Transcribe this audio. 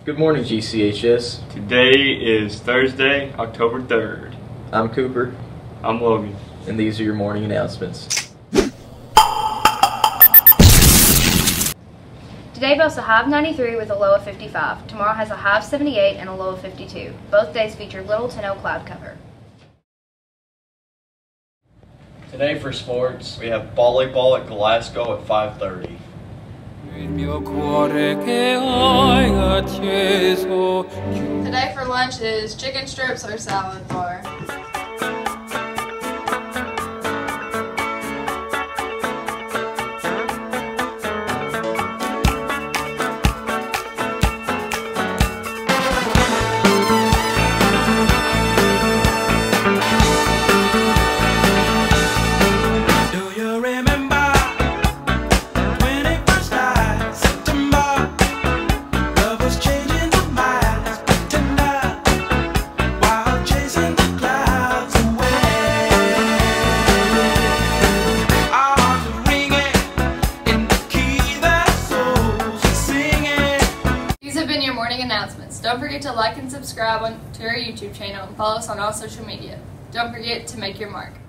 Good morning, GCHS. Today is Thursday, October 3rd. I'm Cooper, I'm Logan. and these are your morning announcements. Today boasts a high of 93 with a low of 55. Tomorrow has a high of 78 and a low of 52. Both days feature little to no cloud cover. Today for sports, we have volleyball at Glasgow at 5:30. Today for lunch is chicken strips or salad bar. Morning announcements. Don't forget to like and subscribe to our YouTube channel and follow us on all social media. Don't forget to make your mark.